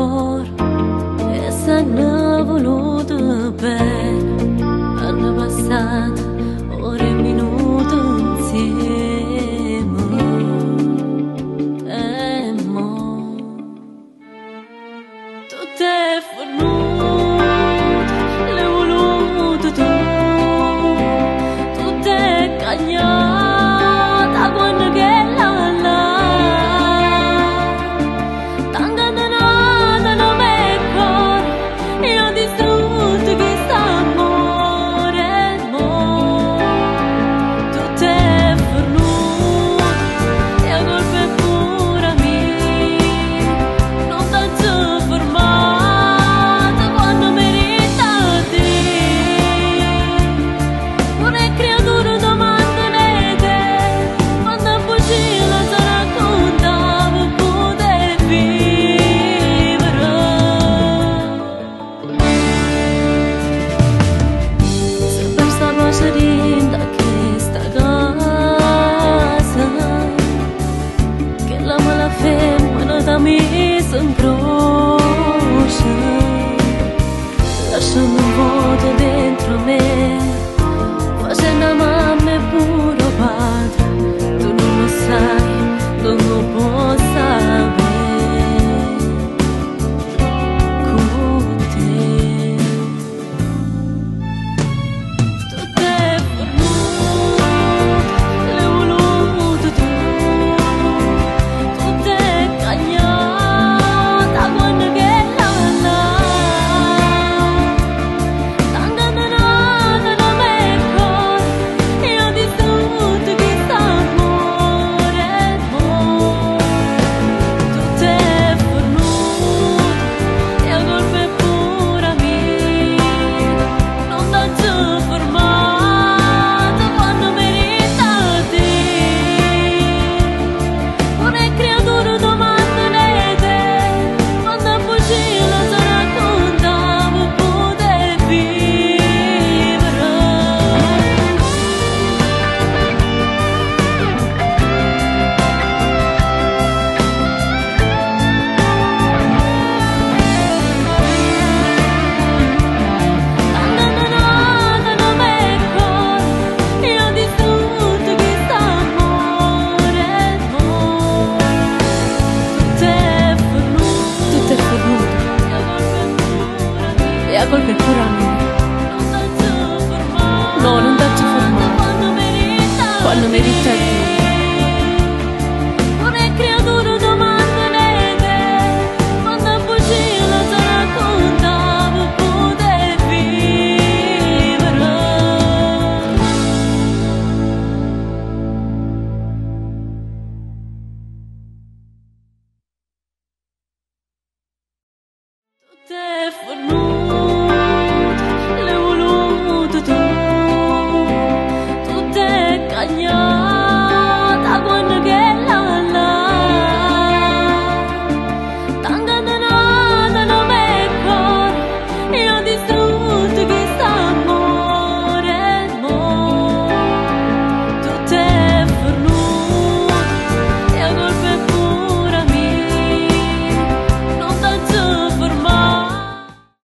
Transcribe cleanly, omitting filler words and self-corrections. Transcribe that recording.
cor e s'hanno voluto bene, hanno passato ore e minuti insieme. E mo tutto è fornuto, l'hai voluto tu, tutto è cagnata quando che da questa casa che la mala femmina da me s'incrocia, lasciando un vuoto dentro me, facendo mamma e pure padre. Tu non lo sai, non lo puoi sapere. La colpa è pura mia.